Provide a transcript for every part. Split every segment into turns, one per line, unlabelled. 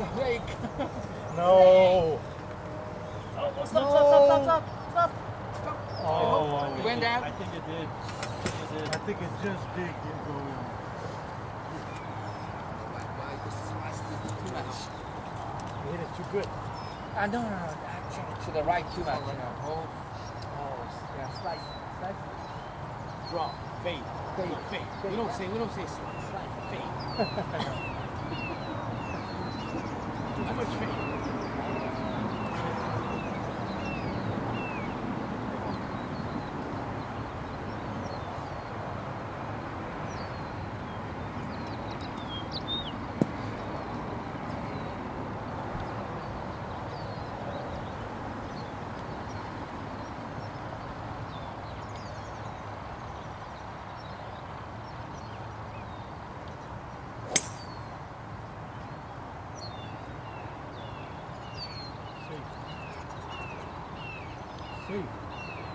the brake.
No.
Oh, stop.
Oh,
It went down?
I think it did. I think it just did get going. You hit it too good.
No. To the right too much. Oh, yeah, slice.
Drop. Fade. We don't say slice. Fade. Too much fade. See.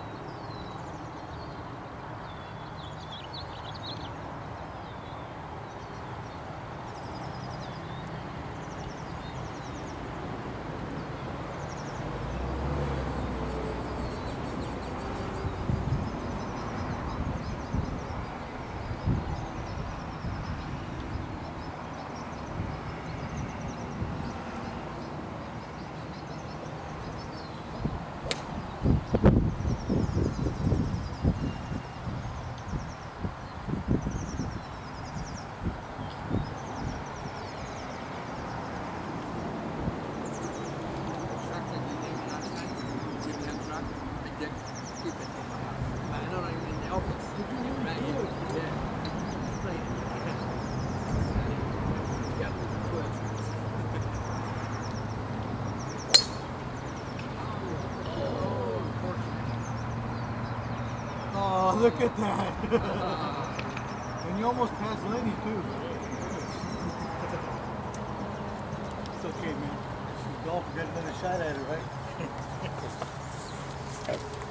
Oh, look at that. And you almost passed Lenny too. It's okay, man. The golfer got another shot at it, right?